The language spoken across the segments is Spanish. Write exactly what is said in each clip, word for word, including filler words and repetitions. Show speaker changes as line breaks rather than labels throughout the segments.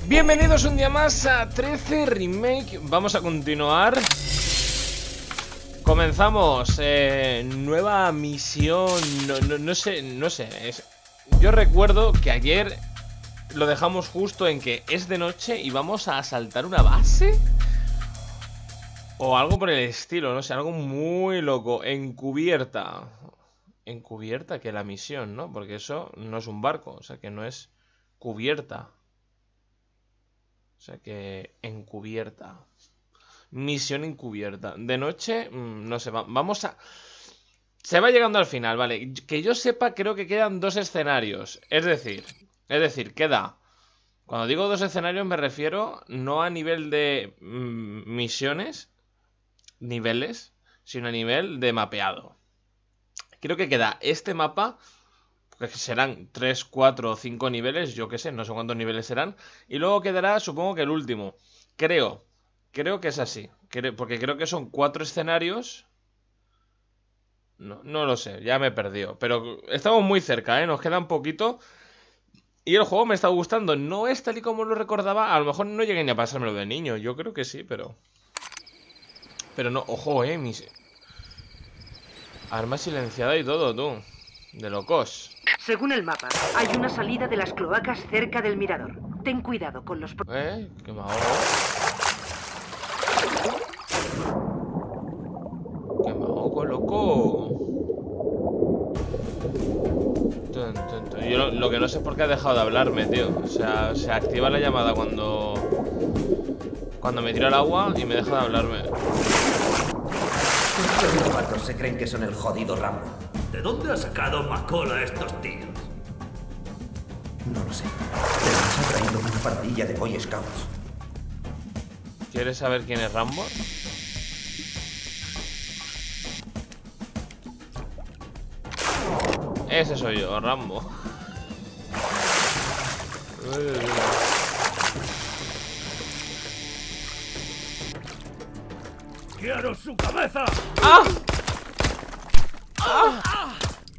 Bienvenidos un día más a trece Remake. Vamos a continuar. Comenzamos eh, nueva misión. No, no, no sé, no sé es... Yo recuerdo que ayer lo dejamos justo en que es de noche y vamos a asaltar una base o algo por el estilo, no sé, algo muy loco. Encubierta. Encubierta que la misión, ¿no? Porque eso no es un barco, o sea que no es cubierta. O sea que encubierta. Misión encubierta. De noche, no sé, vamos a... Se va llegando al final, vale. Que yo sepa, creo que quedan dos escenarios. Es decir, es decir, queda... Cuando digo dos escenarios me refiero no a nivel de mm, misiones, niveles, sino a nivel de mapeado. Creo que queda este mapa... que serán tres, cuatro o cinco niveles, yo qué sé, no sé cuántos niveles serán. Y luego quedará, supongo que el último. Creo, creo que es así. Creo, porque creo que son cuatro escenarios. No, no lo sé, ya me he perdido. Pero estamos muy cerca, ¿eh? Nos queda un poquito. Y el juego me está gustando. No es tal y como lo recordaba. A lo mejor no llegué ni a pasármelo de niño. Yo creo que sí, pero... Pero no, ojo, eh, mis... Arma silenciada y todo, tú. De locos.
Según el mapa, hay una salida de las cloacas cerca del mirador. Ten cuidado con los...
Eh, que me ahogo. Que me ahogo, loco. Tun, tun, tun. Yo lo, lo que no sé es por qué ha dejado de hablarme, tío. O sea, se activa la llamada cuando... Cuando me tiro al agua y me deja de hablarme.
Los novatos se creen que son el jodido Rambo.
¿De dónde ha sacado Macola a estos tíos?
No lo sé. Pero nos ha traído una pandilla de Boy Scouts.
¿Quieres saber quién es Rambo? Ese soy yo, Rambo.
¡Quiero su cabeza!
¡Ah! ¡Ah!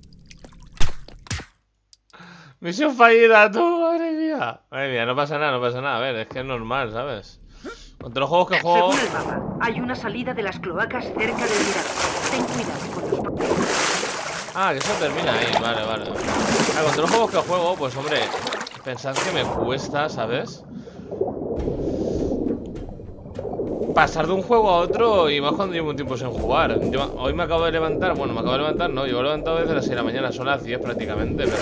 Misión fallida, tú, madre mía. Madre mía, no pasa nada, no pasa nada. A ver, es que es normal, ¿sabes? Contra los juegos que juego...
Según el mapa, hay una salida de las cloacas cerca del mirador. Ten cuidado con los...
Ah, que eso termina ahí, vale, vale. Ah, contra los juegos que juego, pues hombre, pensad que me cuesta, ¿sabes? Pasar de un juego a otro y más cuando llevo un tiempo sin jugar. Yo, hoy me acabo de levantar, bueno, me acabo de levantar, no, yo he levantado desde las seis de la mañana, son las diez prácticamente, pero...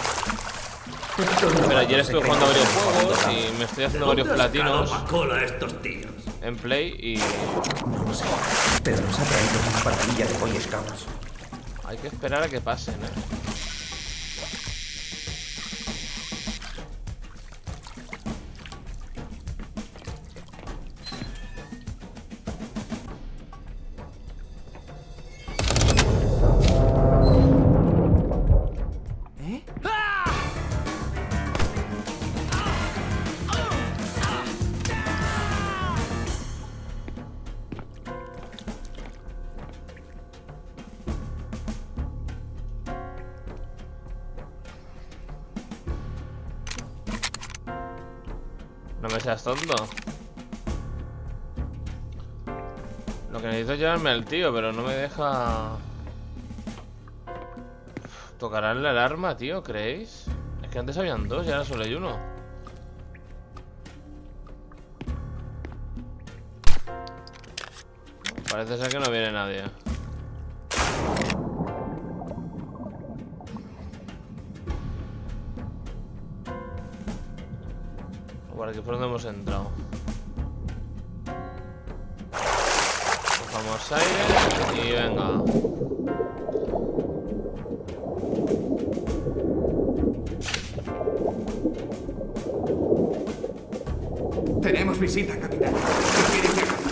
Pero ayer estuve jugando a varios juegos y me estoy haciendo varios platinos
Macola a estos tíos?
en Play y...
No lo sé. Pero nos ha traído una pandilla de Boy Scouts.
Hay que esperar a que pasen, eh. No me seas tonto. Lo que necesito es llevarme al tío, pero no me deja... ¿Tocarán la alarma, tío? ¿Creéis? Es que antes habían dos y ahora solo hay uno. Parece ser que no viene nadie. Por aquí por donde hemos entrado. Cogemos aire y venga.
Tenemos visita, capitán. ¿Qué quieren que hagamos?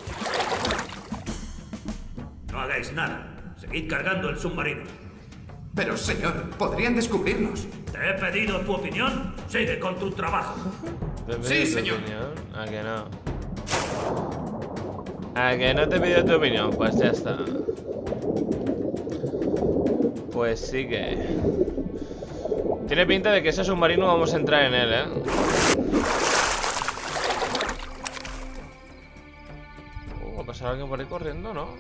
No hagáis nada. Seguid cargando el submarino.
Pero, señor, podrían descubrirnos.
¿Te he pedido tu opinión? Sigue con tu trabajo.
Sí, señor.
¿A que no? ¿A que no te he pedido tu opinión? Pues ya está. Pues sigue. Tiene pinta de que ese submarino vamos a entrar en él, ¿eh? pasar alguien por ahí corriendo, ¿no?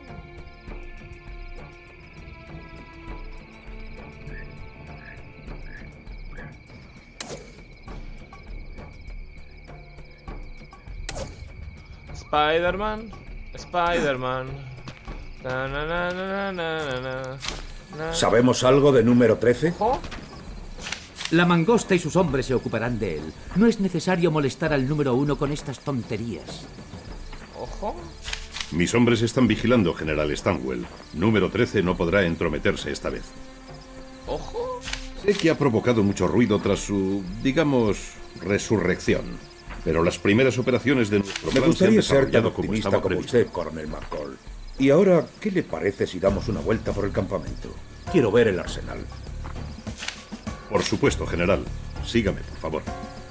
Spider-Man, Spider-Man. Na, na, na, na, na, na, na.
¿Sabemos algo de número trece?
¿Ojo?
La mangosta y sus hombres se ocuparán de él. No es necesario molestar al número uno con estas tonterías.
¿Ojo?
Mis hombres están vigilando, General Stanwell. Número trece no podrá entrometerse esta vez.
¿Ojo?
Sé que ha provocado mucho ruido tras su, digamos, resurrección. Pero las primeras operaciones de nuestro
Me
plan
gustaría
se han
ser tan
desarrollado como
optimista
estaba
como
previsto.
usted, Coronel McCall. Y ahora, ¿qué le parece si damos una vuelta por el campamento? Quiero ver el arsenal.
Por supuesto, General. Sígame, por favor.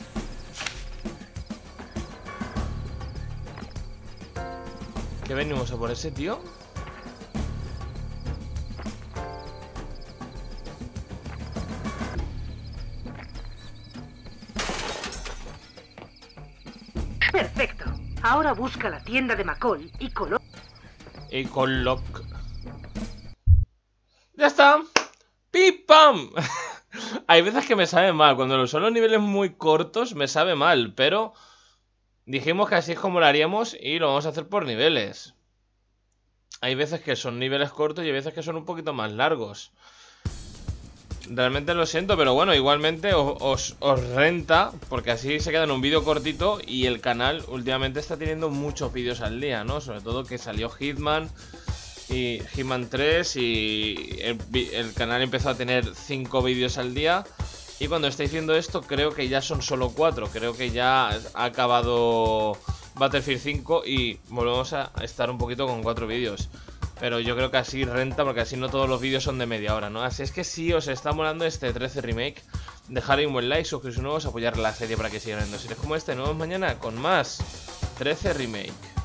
¿Qué venimos a por ese tío?
Perfecto. Ahora busca la tienda de McCall y coloca...
Y con lock. ¡Ya está! ¡Pim pam! Hay veces que me sabe mal. Cuando son los niveles muy cortos me sabe mal. Pero dijimos que así es como lo haríamos y lo vamos a hacer por niveles. Hay veces que son niveles cortos y hay veces que son un poquito más largos. Realmente lo siento, pero bueno, igualmente os, os, os renta, porque así se queda en un vídeo cortito y el canal últimamente está teniendo muchos vídeos al día, ¿no? Sobre todo que salió Hitman y Hitman tres y el, el canal empezó a tener cinco vídeos al día. Y cuando estoy diciendo esto creo que ya son solo cuatro, creo que ya ha acabado Battlefield cinco y volvemos a estar un poquito con cuatro vídeos. Pero yo creo que así renta, porque así no todos los vídeos son de media hora, ¿no? Así es que si os está molando este trece Remake, dejad un buen like, suscribiros nuevos, apoyar la serie para que sigan viendo series como este. Nos vemos mañana con más trece Remake.